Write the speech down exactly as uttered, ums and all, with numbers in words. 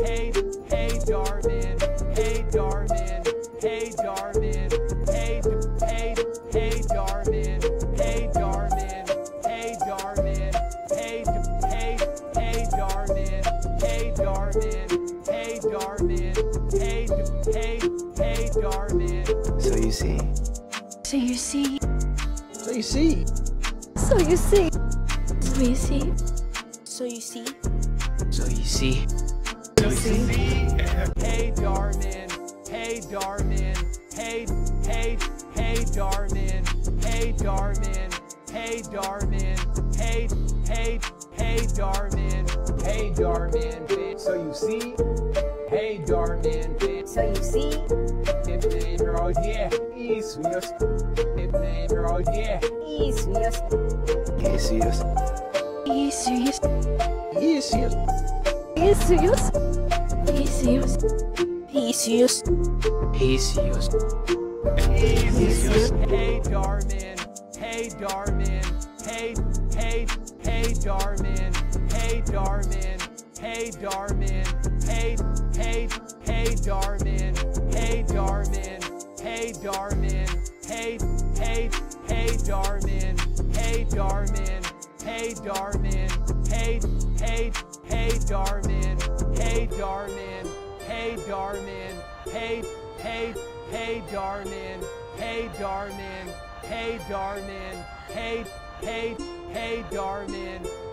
Hey, hey Dhar Mann, Hey Dhar Mann, Hey Dhar Mann, Hey, hey, hey Dhar Mann, Hey Dhar Mann, Hey Dhar Mann, Hey, hey, hey Dhar Mann, Hey Dhar Mann, Hey Dhar Mann, Hey, hey, hey Dhar Mann. So you see. So you see. So you see. So you see. So you see. So you see. So you see. So you see. Hey Dhar Mann, Hey Dhar Mann, Hey, hey, hey Dhar Mann, Hey Dhar Mann, Hey Dhar Mann, Hey, hey, hey Dhar Mann, Hey Dhar Mann. So you see. Hey Dhar Mann. So you see. If name road, yeah, isso, if name road, yeah, Isso, isso. Isso, isso. Isso, isso. Isso, isso. Isso, isso. Isso, isso. Isso, isso. Isso, isso. isso. Hey Dhar Mann, Hey Dhar Mann, Hey, hey, hey Dhar Mann, Hey Dhar Mann, Hey Dhar Mann, Hey, hey, hey Dhar Mann, Hey Dhar Mann, Hey Dhar Mann, Hey, hey, hey Dhar Mann, Hey Dhar Mann, Hey Dhar Mann, Hey, hey, hey Dhar Mann, Hey Dhar Mann, Hey Dhar Mann, Hey, hey, hey Dhar Mann, Hey Dhar Mann, Hey Dhar Mann, Hey, hey, hey Dhar Mann.